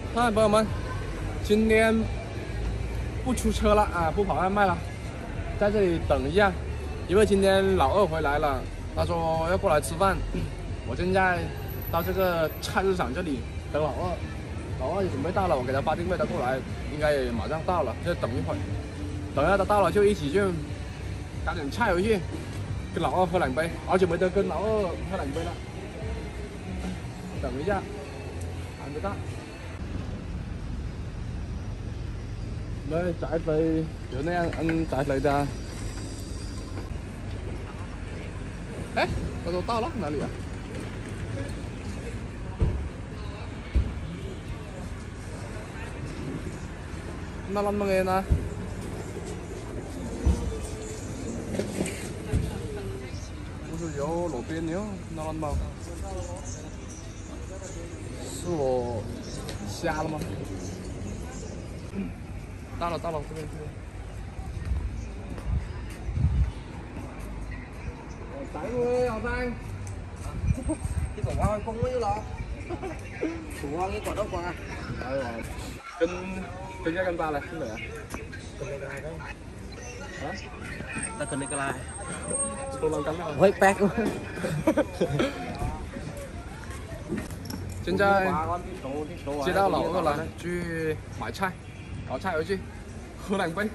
嗨，朋友们，今天不出车了啊，不跑外卖了，在这里等一下，因为今天老二回来了，他说要过来吃饭。我现在到这个菜市场这里等老二，老二也准备到了，我给他发定位，他过来，应该也马上到了，就等一会儿，等下他到了就一起去赶点菜回去，跟老二喝两杯，好久没得跟老二喝两杯了，等一下，還未得。來仔費有那樣仔嚟的。哎，他說到了，哪裡啊？那麼遠呢？不是有路邊有，那麼是我瞎了嗎？到了，这边。仔會後生， 啲同學去公嗰啲咯，同學啲覺得啩？ 係話跟一跟八嚟，邊嚟啊？啊？ 得佢呢個啦， 到兩斤啦。 我係 back 咯。 現在接到老二了，去買菜，搞菜回去，喝兩杯。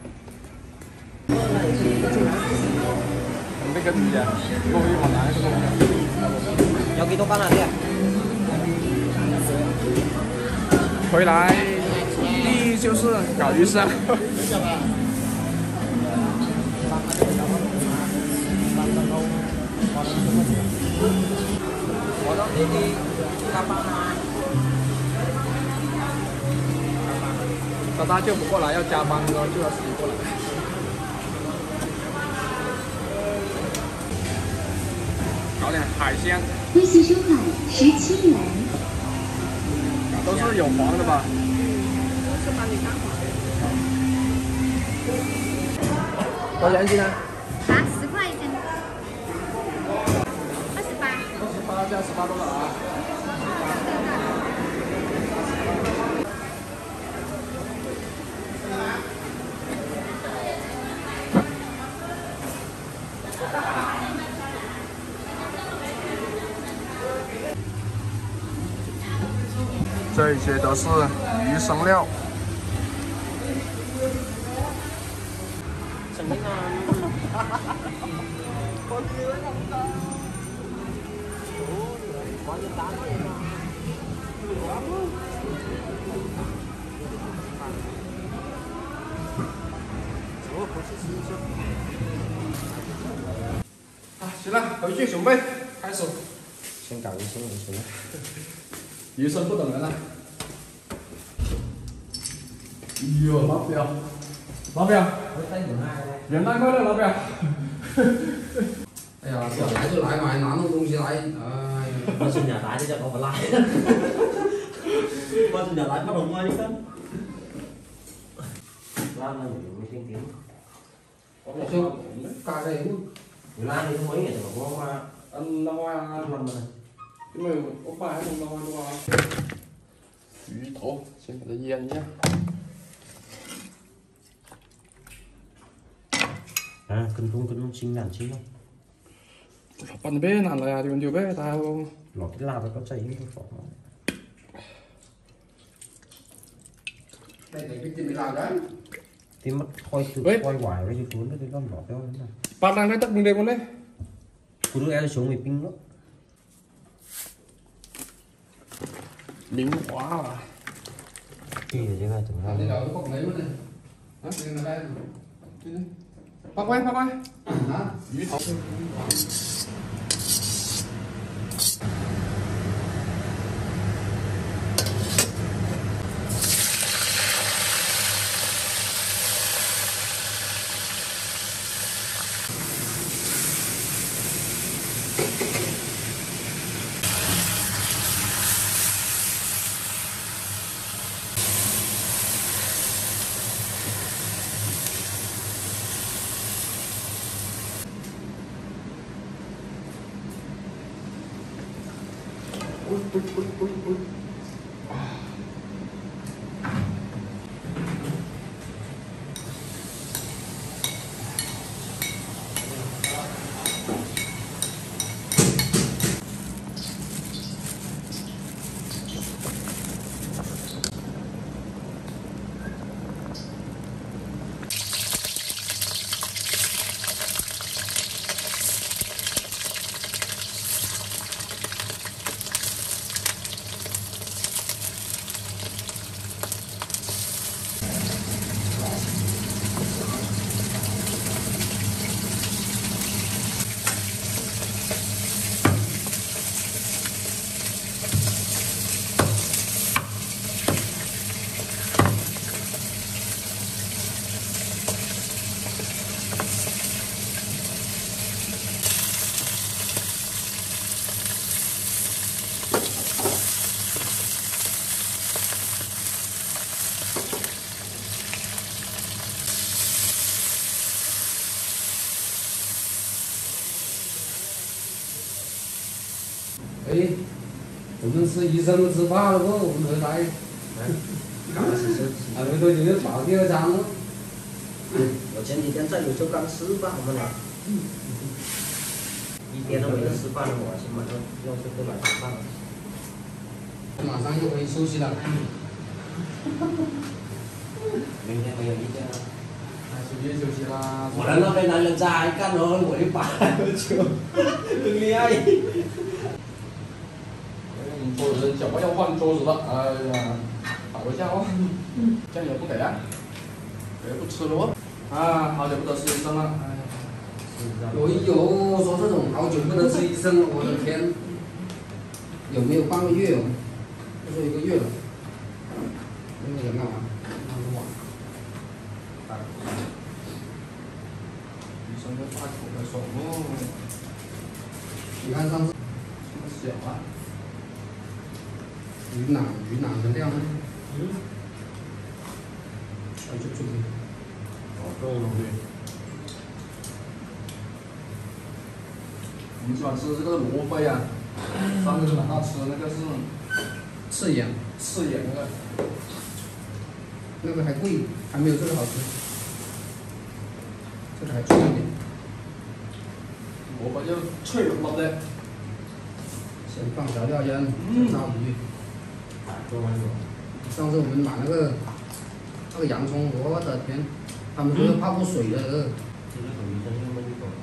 唔biết cái gì vậy? Cô yêu mà lại 有幾多斤啊？啲啊？ 回來第一就是搞魚生。 我當呢啲加班啊。 他就不過來要加班咯，就要洗過來。搞點海鮮。 微信收款17元。 都是有黃的吧？ 是把你当黄。 多少錢一斤啊 10塊一斤。28。 28加18多少啊？这些都是鱼生料。行了，回去准备开始。 先搞魚生為先。 魚生不等人了。哎呦，老表，元旦快樂，老表。 哎呀，說來就來買哪種東西來？哎呀， 我新年來就講我來，我新年來不同我呢根。làm là nhiều tiên tiến. Có một số cà đây cũng Người Lan thì không mấy ngày rồi có hoa. Ăn năm hoa năm rồi. Cái này có bài hay không năm hoa?鱼头先给它腌一下。 Cân không xin làm chi không? Bạn bé làm là điều bé tao lọt cái lao có chảy không phỏ. đây để cái gì làm đấy? Thì mất coi từ coi hoài với cái cuốn cái con lọt đó thế nào? bạn đang đấy tắt mình đều con đấy. Cứ đứa em xuống mình pin đó. Miếng quá à. Thì thế này chẳng Đây hạn. là cái cục lấy luôn này. Hả? Đây là đây. Bác quay. Hả? 鱼头。 对，我们是医生执法了不？我们回来，还没多久就报第二章了。 我前几天在柳州刚吃饭，我们俩一天都没得吃饭了，我起码要是不来吃饭了。 马上又可以休息了。 明天没有意见了。 直接休息啦。 我的那边男人在干了，我就把球很厉害。 桌子脚要换桌子了，哎呀，打个架哦。酱油不给啊？给不吃了哦。啊，好久不得吃医生了，哎呀。 有说这种好久不能吃医生了，我的天！有没有半个月哦？就说1个月了。那个人干嘛？ 医生在大口的手哦。 你看上次这么小啊？ 云南的料呢？就这个。 我们喜欢吃这个萝卜呀。上次去哪到吃那个是刺眼那个。 那个还贵，还没有这个好吃。这个还重一点。 萝卜就脆了不的。 先放调料烟，炸鱼。上次我们买那个洋葱，我的天，他们说要泡过水的。 这个属于真正焖一口。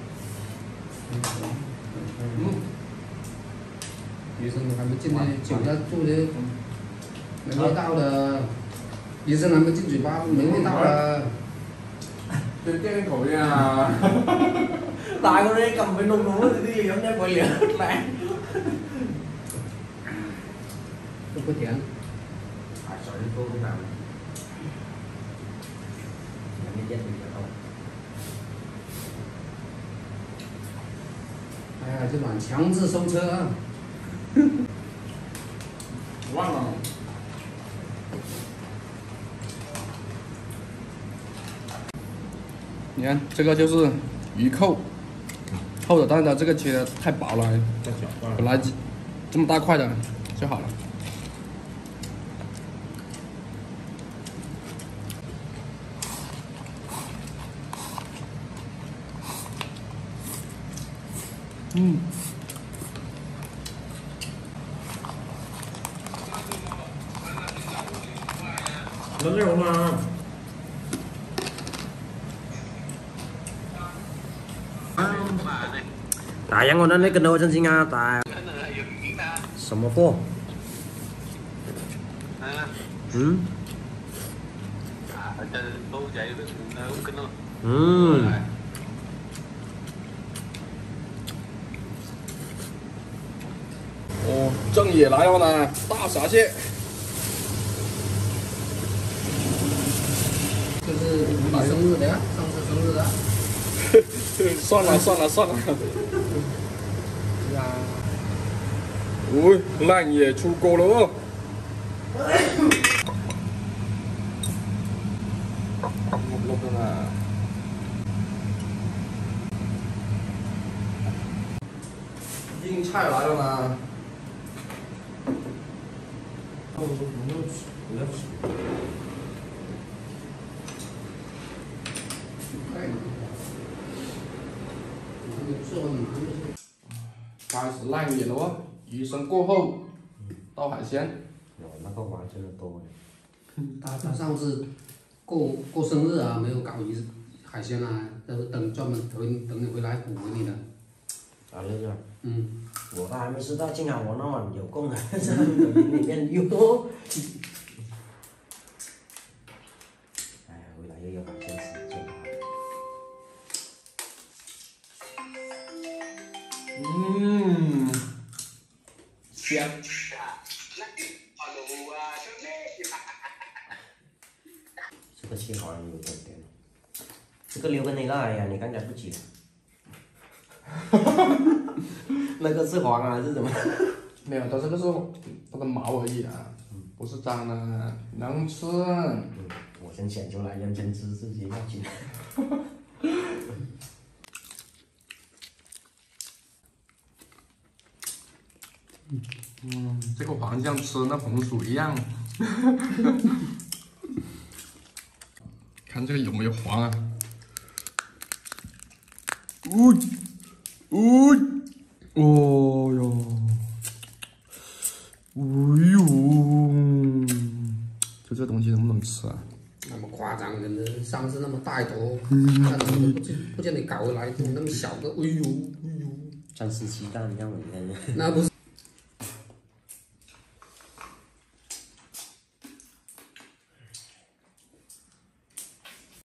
医生还没进呢，酒在肚里，没味道的。医生还没进嘴巴，没味道的。 对店口味啊。 大個咧撳佢弄到啲嘢飲一個兩嚟。 都不甜。 太水都好難。人哋一定就好。 哎呀，这软强制收车啊！ 忘了。你看这个就是鱼扣，厚的，但是它这个切的太薄了，本来这么大块的就好了。 Lớn rồi mà. Tại yang ngon lấy cân đâu chân sinh à tại.什么货？ 哦，正也来了呢，大闸蟹。 这是你生日的呀，上次生日的。 算了。呀，烂也出锅了哦。硬菜来了呢。开始烂也了哦，鱼生过后到海鲜。 那个玩真的多他上次过生日啊，没有搞海鲜啊，都是专门等你回来补给你的。 啊，那个。 嗯。 我还没吃到，幸好我那晚有空还在抖音里面哟。哎呀，回来又有海鲜吃，真好。 香。 这个蟹黄有点甜，这个留给那个哎呀，你刚才不挤。那个是黄啊，是什么？ 没有，它这个是它的毛而已啊，不是脏的，能吃。 我先选出来，认真吃自己要紧。 这个黄酱吃那红薯一样。看这个有没有黄啊？哦哟，哎呦，就这东西能不能吃啊？ 那么夸张，真的，上次那么大一坨，那怎么不见得搞回来，怎么那么小个？哎呦， 像吃鸡蛋一样的， 那不是。